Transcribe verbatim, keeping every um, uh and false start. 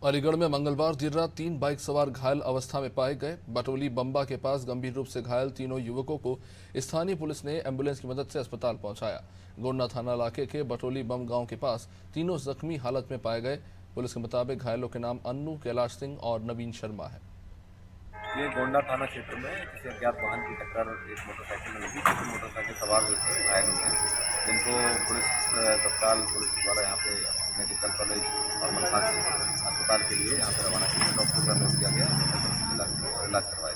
अलीगढ़ में मंगलवार देर रात तीन बाइक सवार घायल अवस्था में पाए गए। बटोली बम्बा के पास गंभीर रूप से घायल तीनों युवकों को स्थानीय पुलिस ने एम्बुलेंस की मदद से अस्पताल पहुंचाया। गोंडा थाना इलाके के बटोली बम गांव के पास तीनों जख्मी हालत में पाए गए। पुलिस के मुताबिक घायलों के नाम अन्नू, कैलाश सिंह और नवीन शर्मा है। ये गोंडा थाना क्षेत्र में किसी अज्ञात वाहन की टक्कर एक मोटरसाइकिल में लगी, जिसमें मोटरसाइकिल सवार हुए थे घायल हुए हैं, जिनको पुलिस तत्काल पुलिस द्वारा यहाँ पे मेडिकल कॉलेज और मलखान से अस्पताल के लिए यहाँ पे रवाना किया। डॉक्टर का नोट किया गया, इलाज करवाया।